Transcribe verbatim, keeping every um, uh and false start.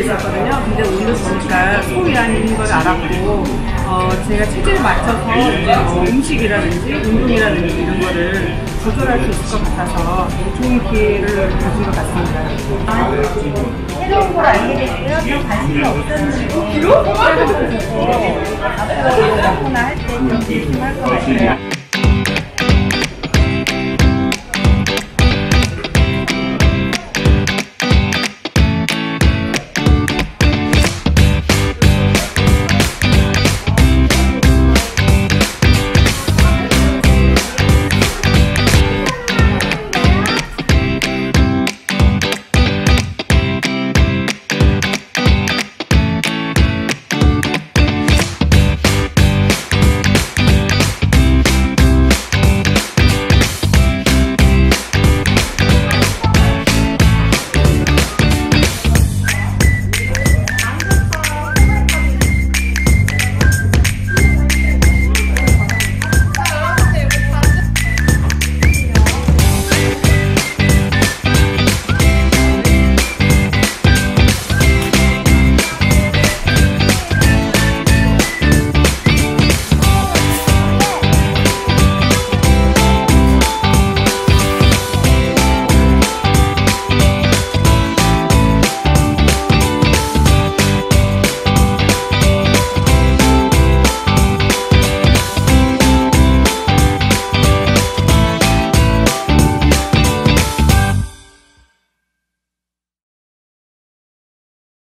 있었거든요. 근데 오늘 보니까 소위안이 있는 걸 알았고, 어, 제가 체질에 맞춰서 이제 뭐 음식이라든지 운동이라든지 이런 거를 조절할 수 있을 것 같아서 좋은 기회를 가진 것 같습니다. 새로운 걸 알게 됐고요. 좀 관심이 없었는데 새로운 거 보고 앞으로 운동이나 할 때 좀 조심할 것 같아요.